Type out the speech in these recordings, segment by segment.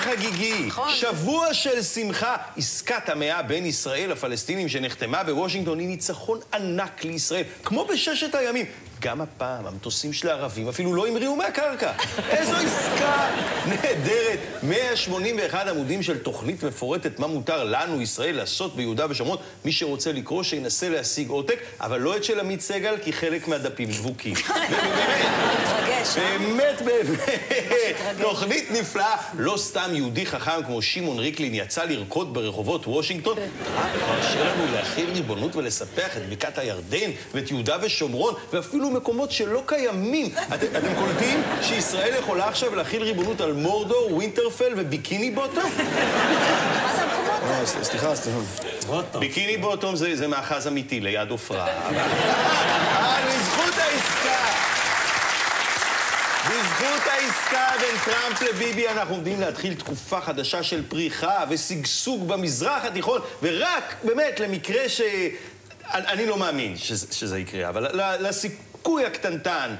חגיגי, שבוע של שמחה. עסקת המאה בין ישראל לפלסטינים שנחתמה בוושינגטון היא ניצחון ענק לישראל, כמו בששת הימים. גם הפעם המטוסים של הערבים אפילו לא המריאו מהקרקע. איזו עסקה נהדרת. 181 עמודים של תוכנית מפורטת מה מותר לנו, ישראל, לעשות ביהודה ושומרון. מי שרוצה לקרוא שינסה להשיג עותק, אבל לא את של עמית סגל, כי חלק מהדפים דבוקים. באמת, תוכנית נפלאה. לא סתם יהודי חכם כמו שמעון ריקלין יצא לרקוד ברחובות וושינגטון. מרשה לנו להחיל ריבונות ולספח את בקעת הירדן ואת יהודה ושומרון, ואפילו מקומות שלא קיימים. אתם קולטים שישראל יכולה עכשיו להחיל ריבונות על מורדור, ווינטרפל וביקיני בוטום? מה זה המקומות האלה? סליחה. ביקיני בוטום זה מאחז אמיתי ליד עופרה. בזכות העסקה בין טראמפ לביבי אנחנו עומדים להתחיל תקופה חדשה של פריחה ושגשוג במזרח התיכון, ורק באמת למקרה אני לא מאמין שזה יקרה, אבל לסיכוי הקטנטן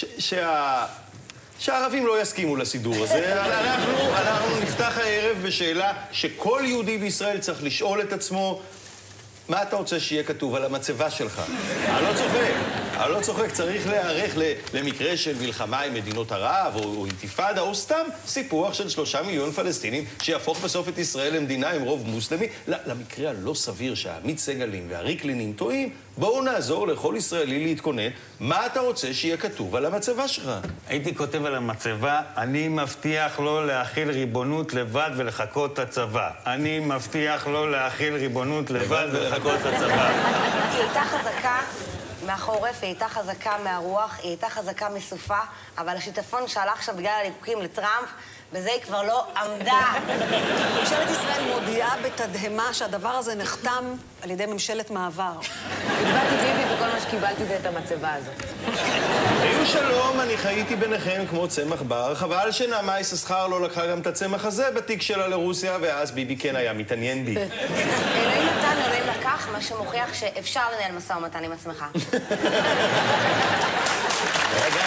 שהערבים לא יסכימו לסידור הזה, אנחנו נפתח הערב בשאלה שכל יהודי בישראל צריך לשאול את עצמו: מה אתה רוצה שיהיה כתוב על המצבה שלך? אני לא צוחק, צריך להיערך למקרה של מלחמה עם מדינות ערב, או אינתיפאדה, או סתם סיפוח של 3 מיליון פלסטינים, שיהפוך בסוף את ישראל למדינה עם רוב מוסלמי. למקרה הלא סביר שהעמית סגלים והריקלינים טועים, בואו נעזור לכל ישראלי להתכונן. מה אתה רוצה שיהיה כתוב על המצבה שלך? הייתי כותב על המצבה: אני מבטיח לא להחיל ריבונות לבד ולחכות לצבא. אני מבטיח לא להחיל ריבונות לבד ולחכות לצבא. היא הייתה חזקה מהחורף, היא הייתה חזקה מהרוח, היא הייתה חזקה מסופה, אבל השיטפון שהלך עכשיו בגלל הליקוקים לטראמפ, בזה היא כבר לא עמדה. ממשלת ישראל מודיעה בתדהמה שהדבר הזה נחתם על ידי ממשלת מעבר. הצבעתי ביבי וכל מה שקיבלתי זה את המצבה הזאת. היו שלום, אני חייתי ביניכם כמו צמח בר. חבל שנעמה יששכר לא לקחה גם את הצמח הזה בתיק שלה לרוסיה, ואז ביבי כן היה מתעניין בי. אלוהים נתן, אלוהים לקח, מה שמוכיח שאפשר לנהל משא ומתן עם עצמך. רגע.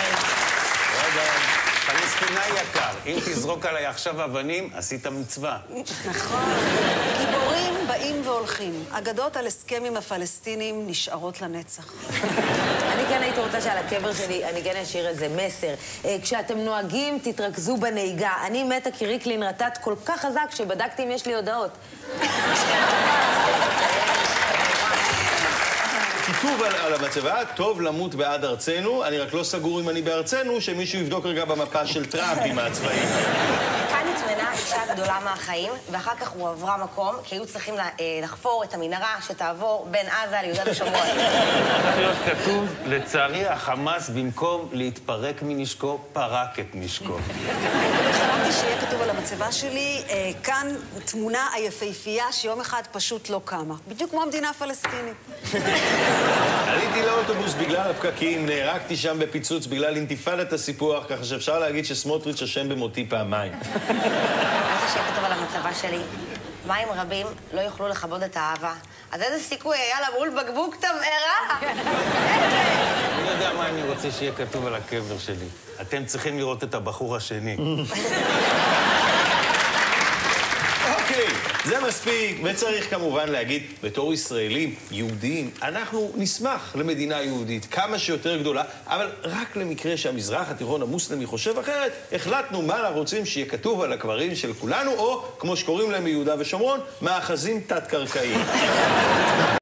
פלסטינאי יקר, אם תזרוק עליי עכשיו אבנים, עשית מצווה. נכון. גיבורים באים והולכים. אגדות על הסכם עם הפלסטינים נשארות לנצח. אני כן הייתי רוצה שעל הקבר שלי אני כן אשאיר איזה מסר. כשאתם נוהגים, תתרכזו בנהיגה. אני מתה כי ריקלין רטט כל כך חזק שבדקתי אם יש לי הודעות. כיתוב על המצבה: טוב למות בעד ארצנו. אני רק לא סגור אם אני בארצנו, שמישהו יבדוק רגע במפה של טראמפ עם הצבעים. כאן התמנה אישה גדולה מהחיים, ואחר כך הוא עברה מקום, כי היו צריכים לחפור את המנהרה שתעבור בין עזה ליהודה ושומרון. צריך להיות כתוב: לצערי החמאס במקום להתפרק מנשקו, פרק את נשקו. חלמתי שיהיה כתוב על המצבה שלי, כאן תמונה היפהפייה שיום אחד פשוט לא קמה. בדיוק כמו המדינה הפלסטינית. עליתי לאוטובוס בגלל הפקקים, נהרגתי שם בפיצוץ בגלל אינתיפאדת הסיפוח, ככה שאפשר להגיד שסמוטריץ' אשם במותי פעמיים. אני רוצה שיהיה כתוב על המצבה שלי: מים רבים לא יוכלו לכבוד את האהבה. אז איזה סיכוי היה למול בקבוק תבערה? אני יודע מה אני רוצה שיהיה כתוב על הקבר שלי. אתם צריכים לראות את הבחור השני. אוקיי, זה מספיק, וצריך כמובן להגיד, בתור ישראלים, יהודים, אנחנו נשמח למדינה יהודית כמה שיותר גדולה, אבל רק למקרה שהמזרח התיכון המוסלמי חושב אחרת, החלטנו מה אנחנו רוצים שיהיה כתוב על הקברים של כולנו, או כמו שקוראים להם ביהודה ושומרון, מאחזים תת-קרקעיים.